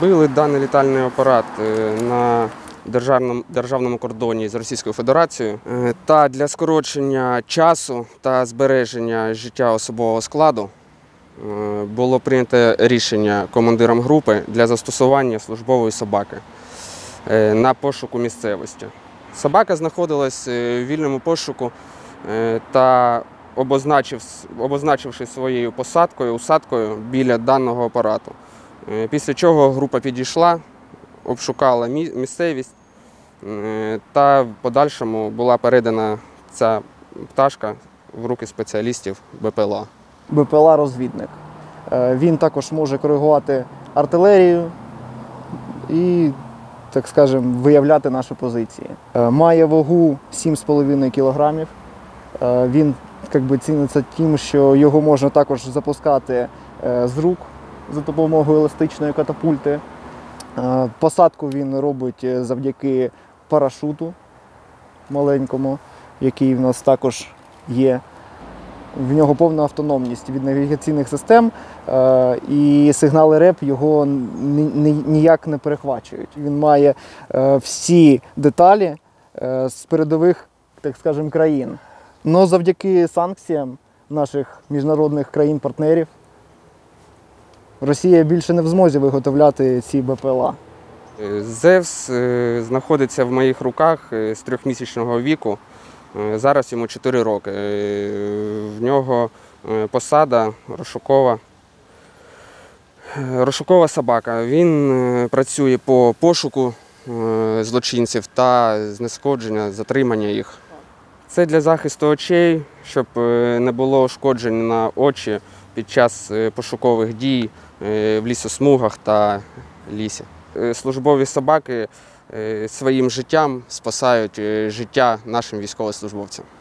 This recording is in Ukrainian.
Збили даний літальний апарат на державному кордоні з Російською Федерацією. Та для скорочення часу та збереження життя особового складу було прийнято рішення командиром групи для застосування службової собаки на пошуку місцевості. Собака знаходилась в вільному пошуку та обозначивши своєю усадкою біля даного апарату. Після чого група підійшла, обшукала місцевість та в подальшому була передана ця пташка в руки спеціалістів БПЛА. БПЛА-розвідник. Він також може коригувати артилерію і, так скажемо, виявляти наші позиції. Має вагу 7,5 кг. Він ціниться тим, що його можна також запускати з рук за допомогою еластичної катапульти. Посадку він робить завдяки парашуту маленькому, який в нас також є. В нього повна автономність від навігаційних систем, і сигнали РЕП його ніяк не перехвачують. Він має всі деталі з передових, так скажемо, країн. Но завдяки санкціям наших міжнародних країн-партнерів Росія більше не в змозі виготовляти ці БПЛА. Зевс знаходиться в моїх руках з 3-місячного віку. Зараз йому 4 роки. В нього посада розшукова собака. Він працює по пошуку злочинців та знешкодження, затримання їх. Це для захисту очей, щоб не було ушкоджень на очі під час пошукових дій в лісосмугах та лісі. Службові собаки своїм життям спасають життя нашим військовослужбовцям.